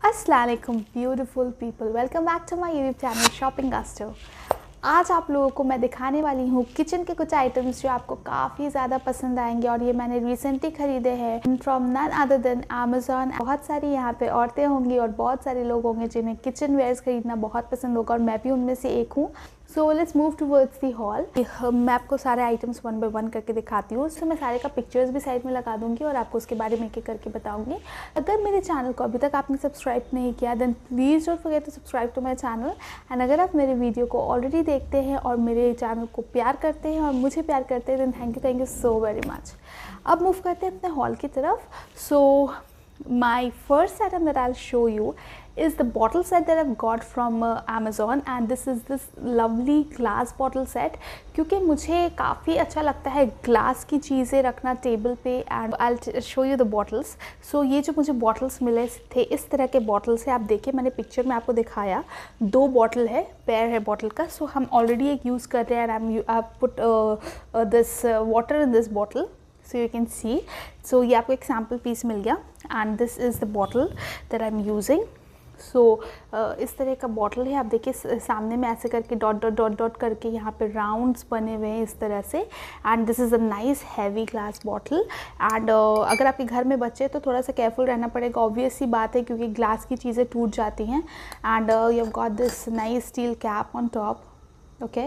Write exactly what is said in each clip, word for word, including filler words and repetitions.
अस्सलाम वालेकुम beautiful people, welcome back to my YouTube channel shopping गास्टो। आज आप लोगों को मैं दिखाने वाली हूँ किचन के कुछ आइटम्स जो आपको काफ़ी ज़्यादा पसंद आएंगे और ये मैंने रिसेंटली ख़रीदे हैं from none other than Amazon. बहुत सारी यहाँ पे औरतें होंगी और बहुत सारे लोग होंगे जिन्हें किचन वेयर्स खरीदना बहुत पसंद होगा और मैं भी उनमें से एक हूँ। So let's move towards the hall. मैं आपको सारे आइटम्स वन बाय वन करके दिखाती हूँ। सो मैं सारे का पिक्चर्स भी साइड में लगा दूँगी और आपको उसके बारे में एक एक करके बताऊँगी। अगर मेरे चैनल को अभी तक आपने सब्सक्राइब नहीं किया then please don't forget to subscribe to my channel. And अगर आप मेरे वीडियो को ऑलरेडी देखते हैं और मेरे चैनल को प्यार करते हैं और मुझे प्यार करते हैं then thank you thank you so very much. अब मूव करते हैं अपने हॉल की तरफ। सो my first item that I'll show you is the bottle set that I've got from uh, Amazon, and this is this lovely glass bottle set। क्योंकि मुझे काफ़ी अच्छा लगता है ग्लास की चीज़ें रखना टेबल पे। And I'll show you the bottles। so ये जो मुझे बॉटल्स मिले थे इस तरह के बॉटल्स है। आप देखिए मैंने पिक्चर में आपको दिखाया, दो बॉटल है, पेयर है बॉटल का। सो so, हम ऑलरेडी एक यूज़ कर रहे हैं and I put this water in this bottle so you can see. So ये आपको एक सैम्पल पीस मिल गया and this is the bottle that I am using. So इस तरह का बॉटल है। आप देखिए सामने में ऐसे करके डॉट डॉट डॉट डॉट करके यहाँ पे राउंड्स बने हुए हैं इस तरह से। And this is a nice heavy glass bottle. And अगर आपके घर में बच्चे तो थोड़ा सा केयरफुल रहना पड़ेगा, ऑब्वियस सी बात है क्योंकि ग्लास की चीज़ें टूट जाती हैं। And you have got this nice steel cap on top. Okay,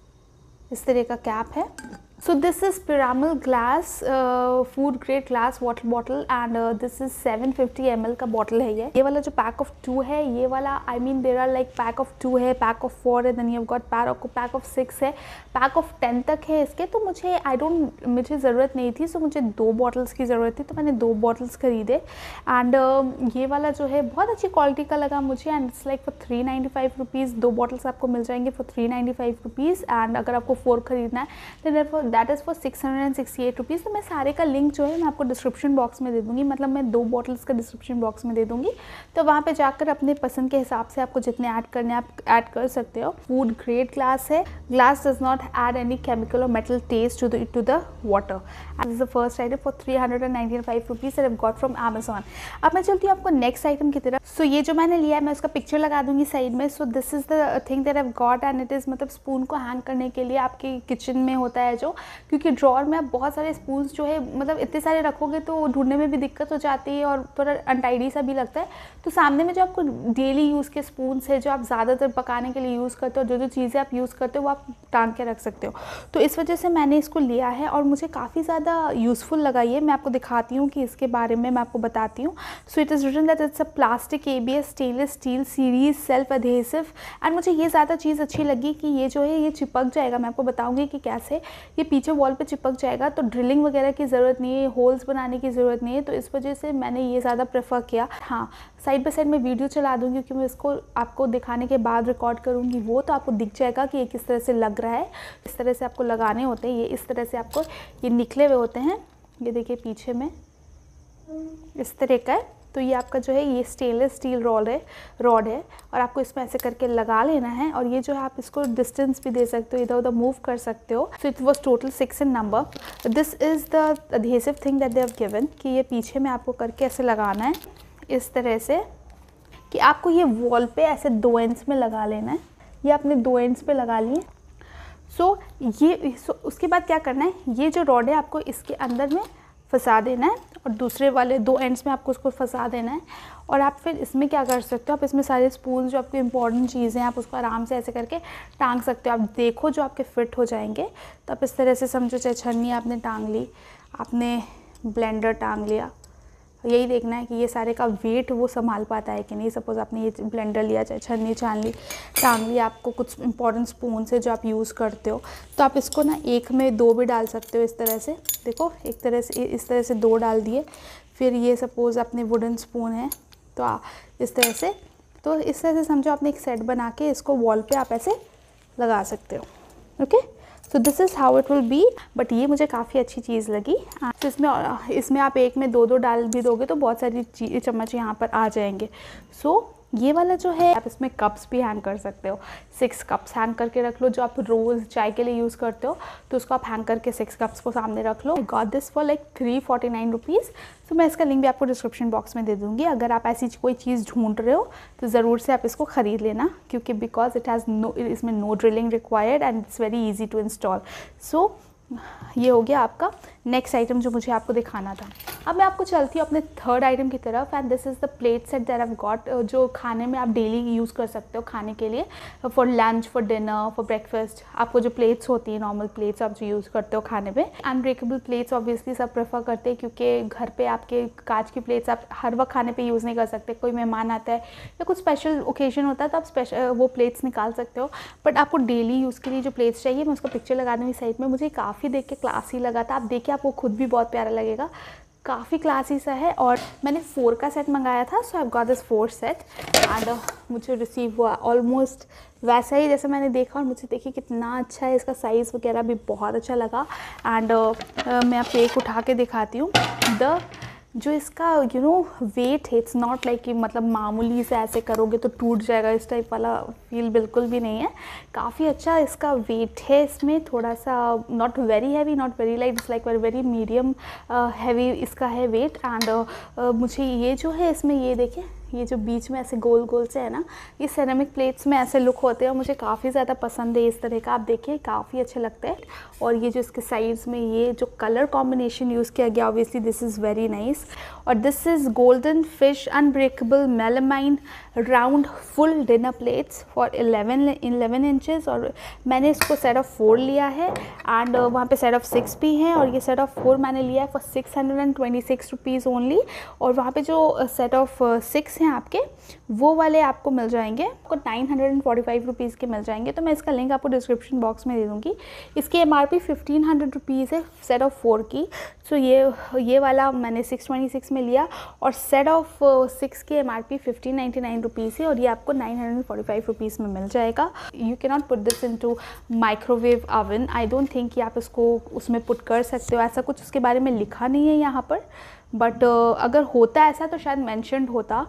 इस तरह का कैप है। So this is Piramal glass uh, food grade glass water bottle and uh, this is seven fifty M L का bottle है। ये ये वाला जो पैक ऑफ टू है, ये वाला I mean there are like pack of two है, पैक ऑफ फोर है, then you have got pack pack of six है, पैक ऑफ टेन तक है इसके। तो मुझे आई डोंट मुझे ज़रूरत नहीं थी, सो so मुझे दो बॉटल्स की ज़रूरत थी तो मैंने दो बॉटल्स खरीदे। एंड uh, ये वाला जो है बहुत अच्छी क्वालिटी का लगा मुझे and it's like for three ninety five rupees. दो बॉटल्स आपको मिल जाएंगे for three ninety five rupees. And अगर आपको फोर खरीदना है then that is for six hundred and sixty eight rupees. तो मैं सारे का लिंक जो है मैं आपको डिस्क्रिप्शन बॉक्स में दे दूँगी, मतलब मैं दो बॉटल्स का डिस्क्रिप्शन बॉक्स में दे दूँगी। तो वहाँ पे जाकर अपने पसंद के हिसाब से आपको जितने ऐड करने आप ऐड कर सकते हो। फूड ग्रेड ग्लास है। Glass does not add any chemical और metal taste to the to the water. This is the first item for three hundred and ninety five rupees that I got from Amazon. अब मैं चलती हूँ आपको next item की तरफ। सो so, ये जो मैंने लिया है मैं उसका पिक्चर लगा दूँगी साइड में। So this is the thing that I got and it is मतलब स्पून को हैंग करने के लिए आपके किचन में होता है जो, क्योंकि ड्रॉर में आप बहुत सारे स्पून्स जो है मतलब इतने सारे रखोगे तो ढूंढने में भी दिक्कत हो जाती है और थोड़ा अनटाइडी सा भी लगता है। तो सामने में जो आपको डेली यूज़ के स्पून्स है जो आप ज़्यादातर पकाने के लिए यूज़ करते हो, जो जो चीज़ें आप यूज़ करते हो वो आप टांग के रख सकते हो। तो इस वजह से मैंने इसको लिया है और मुझे काफ़ी ज़्यादा यूज़फुल लगा ये। मैं आपको दिखाती हूँ कि इसके बारे में मैं आपको बताती hूँ। So it is written that it's a plastic A B S stainless steel series self adhesive. And मुझे ये ज़्यादा चीज़ अच्छी लगी कि ये जो है ये चिपक जाएगा। मैं आपको बताऊँगी कि कैसे ये पीछे वॉल पर चिपक जाएगा, तो ड्रिलिंग वगैरह की ज़रूरत नहीं है, होल्स बनाने की ज़रूरत नहीं है। तो इस वजह से मैंने ये ज़्यादा प्रेफर किया। हाँ, साइड बाय साइड में वीडियो चला दूँगी क्योंकि मैं इसको आपको दिखाने के बाद रिकॉर्ड करूँगी, वो तो आपको दिख जाएगा कि ये किस तरह से लग रहा है। इस तरह से आपको लगाने होते हैं, ये इस तरह से आपको ये निकले हुए होते हैं। ये देखिए पीछे में इस तरह का है। तो ये आपका जो है ये स्टेनलेस स्टील रॉड है रॉड है और आपको इसमें ऐसे करके लगा लेना है। और ये जो है आप इसको डिस्टेंस भी दे सकते हो, इधर उधर मूव कर सकते हो। So it was total six in number. This is the adhesive thing that they have given कि ये पीछे में आपको करके ऐसे लगाना है इस तरह से कि आपको ये वॉल पे ऐसे दो एंड्स में लगा लेना है। ये आपने दो एंड्स पे लगा लिए। सो so, ये so, उसके बाद क्या करना है, ये जो रॉड है आपको इसके अंदर में फंसा देना है और दूसरे वाले दो एंड्स में आपको उसको फंसा देना है। और आप फिर इसमें क्या कर सकते हो, आप इसमें सारे स्पून जो आपको इंपॉर्टेंट चीज़ें हैं आप उसको आराम से ऐसे करके टांग सकते हो। आप देखो जो आपके फिट हो जाएंगे। तो आप इस तरह से समझो, चाहे छन्नी आपने टांग ली, आपने ब्लेंडर टांग लिया, यही देखना है कि ये सारे का वेट वो संभाल पाता है कि नहीं। सपोज़ आपने ये ब्लेंडर लिया, चाहे छन्नी छान ली, टांग ली, आपको कुछ इंपॉर्टेंट स्पून से जो आप यूज़ करते हो तो आप इसको ना एक में दो भी डाल सकते हो इस तरह से। देखो एक तरह से इस तरह से दो डाल दिए। फिर ये सपोज़ अपने वुडन स्पून है तो आ, इस तरह से तो इस तरह से समझो आपने एक सेट बना के इसको वॉल पे आप ऐसे लगा सकते हो। Okay, so this is how it will be. But ये मुझे काफ़ी अच्छी चीज़ लगी। तो इसमें इसमें आप एक में दो दो डाल भी दोगे तो बहुत सारी चम्मच यहाँ पर आ जाएंगे। सो so, ये वाला जो है आप इसमें कप्स भी हैंग कर सकते हो, सिक्स कप्स हैंग करके रख लो, जो आप रोज़ चाय के लिए यूज़ करते हो तो उसको आप हैंग करके सिक्स कप्स को सामने रख लो। I got this for like three forty nine rupees. तो मैं इसका लिंक भी आपको डिस्क्रिप्शन बॉक्स में दे दूँगी। अगर आप ऐसी कोई चीज़ ढूंढ रहे हो तो ज़रूर से आप इसको ख़रीद लेना, क्योंकि बिकॉज इट हैज़ नो, इसमें no drilling required and it's very easy to install. So ये हो गया आपका नेक्स्ट आइटम जो मुझे आपको दिखाना था। अब मैं आपको चलती हूँ अपने थर्ड आइटम की तरफ, and this is the plate set that I got, जो खाने में आप डेली यूज़ कर सकते हो खाने के लिए, for lunch, for dinner, for breakfast. आपको जो प्लेट्स होती हैं, नॉर्मल प्लेट्स आप जो यूज़ करते हो खाने में, अनब्रेकेबल प्लेट्स ऑब्वियसली सब प्रेफर करते हैं, क्योंकि घर पे आपके कांच की प्लेट्स आप हर वक्त खाने पे यूज़ नहीं कर सकते। कोई मेहमान आता है या कुछ स्पेशल ओकेजन होता है तो आप स्पेशल वो प्लेट्स निकाल सकते हो, बट आपको डेली यूज़ के लिए जो प्लेट्स चाहिए, मैं उसका पिक्चर लगा दूँगी साइड में। मुझे काफ़ी देख के क्लासी लगा था, आप देखिए आपको खुद भी बहुत प्यारा लगेगा, काफ़ी क्लासी सा है। और मैंने फोर का सेट मंगाया था, so I got this four set and मुझे रिसीव हुआ ऑलमोस्ट वैसा ही जैसे मैंने देखा, और मुझे देखिए कितना अच्छा है, इसका साइज़ वगैरह भी बहुत अच्छा लगा। एंड uh, मैं आपको एक उठा के दिखाती हूँ। द जो इसका यू नो वेट है, इट्स नॉट लाइक कि मतलब मामूली से ऐसे करोगे तो टूट जाएगा, इस टाइप वाला फील बिल्कुल भी नहीं है। काफ़ी अच्छा इसका वेट है, इसमें थोड़ा सा not very heavy, not very light, it's like very medium heavy इसका है वेट। एंड uh, मुझे ये जो है इसमें, ये देखिए ये जो बीच में ऐसे गोल गोल से है ना, ये सेरेमिक प्लेट्स में ऐसे लुक होते हैं और मुझे काफ़ी ज़्यादा पसंद है इस तरह का। आप देखिए काफ़ी अच्छा लगता है। और ये जो इसके साइड्स में ये जो कलर कॉम्बिनेशन यूज़ किया गया, obviously this is very nice. और this is golden fish unbreakable melamine round full dinner plates for eleven eleven inches. और मैंने इसको सेट ऑफ फोर लिया है, एंड uh, वहाँ पे सेट ऑफ सिक्स भी हैं, और ये सेट ऑफ फोर मैंने लिया है for six hundred and twenty six rupees only. और वहाँ पे जो सेट ऑफ सिक्स हैं आपके, वो वाले आपको मिल जाएंगे, आपको nine hundred and forty five rupees के मिल जाएंगे। तो मैं इसका लिंक आपको डिस्क्रिप्शन बॉक्स में दे दूँगी। इसकी M R P fifteen hundred rupees है सेट ऑफ फोर की। सो so ये ये वाला मैंने सिक्स ट्वेंटी सिक्स में लिया, और सेट ऑफ सिक्स की M R P fifteen ninety nine rupees है, और ये आपको nine hundred and forty five rupees में मिल जाएगा। You can not put this into microwave oven, I don't think कि आप इसको उसमें पुट कर सकते हो, ऐसा कुछ उसके बारे में लिखा नहीं है यहाँ पर। बट uh, अगर होता ऐसा तो शायद मैंशनड होता,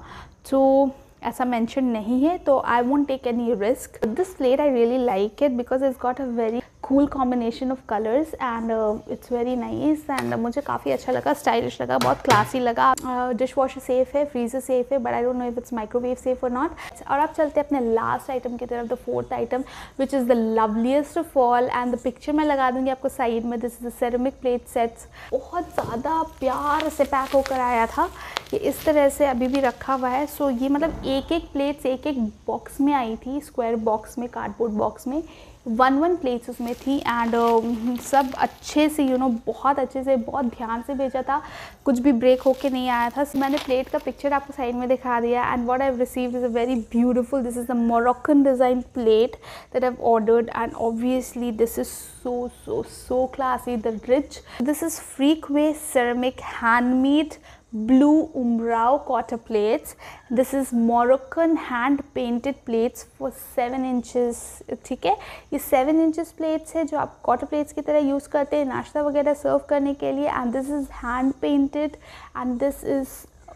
तो ऐसा मेंशन नहीं है, तो I won't take any risk. This plate I really like it because it's got a very cool combination of colours and it's very nice, and मुझे काफ़ी अच्छा लगा, स्टाइलिश लगा, बहुत क्लासी लगा। डिश वॉशर सेफ़ है, फ्रीजर सेफ़ है, but I don't know if it's microwave safe और नॉट। और आप चलते हैं अपने लास्ट आइटम की तरफ, the fourth item which is the loveliest of all, and the picture मैं लगा दूँगी आपको साइड में। This is the ceramic plate sets, बहुत ज़्यादा प्यार से पैक होकर आया था, ये इस तरह से अभी भी रखा हुआ है। सो so, ये मतलब एक एक प्लेट्स एक एक बॉक्स में आई थी, स्क्वायर बॉक्स में, कार्डबोर्ड बॉक्स में, वन वन प्लेट्स उसमें थी। एंड uh, सब अच्छे से यू you नो know, बहुत अच्छे से, बहुत ध्यान से भेजा था, कुछ भी ब्रेक होके नहीं आया था। so, मैंने प्लेट का पिक्चर आपको साइड में दिखा दिया। And what I have received is a very beautiful, this is the Moroccan design plate that I have ordered, and obviously this is so so so classy, the rich. This is फ्रीक्वे ceramic handmade blue umrao quarter plates. This is Moroccan hand painted plates for seven inches, ठीक है। ये seven inches plates है जो आप quarter plates की तरह use करते हैं नाश्ता वगैरह सर्व करने के लिए। and this is hand painted and this is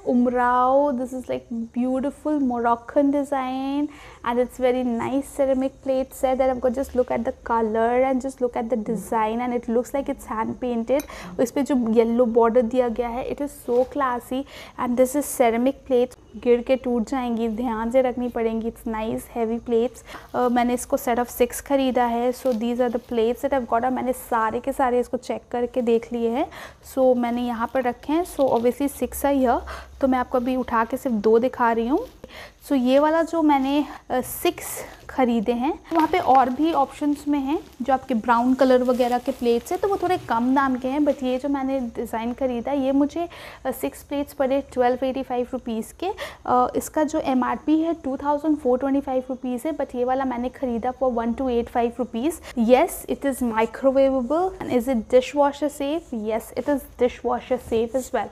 umrao, this is like beautiful Moroccan design and it's very nice ceramic plate set that I've got. Just look at the color and just look at the design and it looks like it's hand painted. इस पे जो yellow border दिया गया है, it is so classy and this is ceramic plates, गिर के टूट जाएंगी, ध्यान से रखनी पड़ेंगी। It's nice heavy plates. uh, मैंने इसको set of six खरीदा है, so these are the plates that I've got. मैंने सारे के सारे इसको चेक करके देख लिए हैं, so मैंने यहाँ पर रखे हैं। so obviously six है यह, तो मैं आपको अभी उठा के सिर्फ दो दिखा रही हूँ। सो so, ये वाला जो मैंने सिक्स ख़रीदे हैं, वहाँ पे और भी ऑप्शंस में हैं जो आपके ब्राउन कलर वगैरह के प्लेट्स हैं, तो वो थोड़े कम दाम के हैं। बट ये जो मैंने डिज़ाइन ख़रीदा, ये मुझे सिक्स प्लेट्स पड़े ट्वेल्व एटी फाइव रुपीज़ के। uh, इसका जो एम आर पी है two thousand four twenty five rupees है, बट ये वाला मैंने ख़रीदा for one two eight five rupees. Yes, it is microwavable and is it dish washer safe? Yes, it is dish washer safe is well.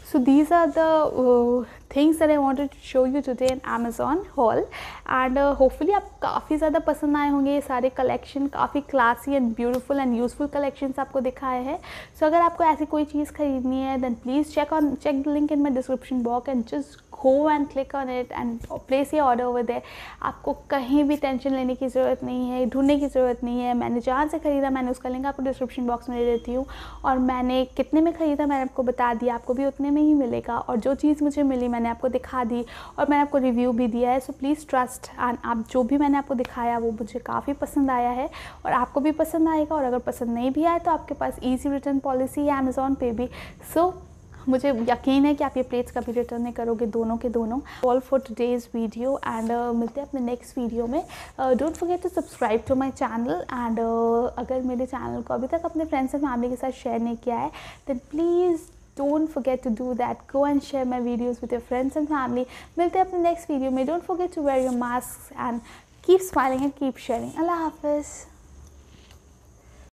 So these are the uh, things that I wanted to show you today in Amazon haul, and uh, hopefully आपको काफ़ी ज़्यादा पसंद आए होंगे ये सारे collection, काफ़ी classy and beautiful and useful collections आपको दिखाए हैं. सो so, अगर आपको ऐसी कोई चीज़ खरीदनी है then please check on check the link in my description box and just go and click on it and place your order over there. आपको कहीं भी टेंशन लेने की ज़रूरत नहीं है, ढूंढने की ज़रूरत नहीं है. मैंने जहाँ से ख़रीदा मैंने उसका लिंक आपको डिस्क्रिप्शन बॉक्स में दे देती हूँ, और मैंने कितने में ख़रीदा मैंने आपको बता दिया, आपको भी उतने में ही मिलेगा. और जो चीज़ मुझे मिली मैंने आपको दिखा दी और मैंने आपको रिव्यू भी दिया है. सो प्लीज़ ट्रस्ट, एंड आप जो भी मैंने आपको दिखाया वो मुझे काफ़ी पसंद आया है और आपको भी पसंद आएगा. और अगर पसंद नहीं भी आए तो आपके पास ईजी रिटर्न पॉलिसी है अमेज़ॉन पे भी. सो मुझे यकीन है कि आप ये प्लेट्स कभी रिटर्न नहीं करोगे, दोनों के दोनों. All for today's video, and मिलते हैं अपने नेक्स्ट वीडियो में. Don't forget to subscribe to my channel, and अगर मेरे चैनल को अभी तक अपने फ्रेंड्स एंड फैमिली के साथ शेयर नहीं किया है then please don't forget to do that. Go and share my videos with your friends and family. मिलते हैं अपने नेक्स्ट वीडियो में. Don't forget to wear your masks and keep smiling and keep sharing. Allah Hafiz.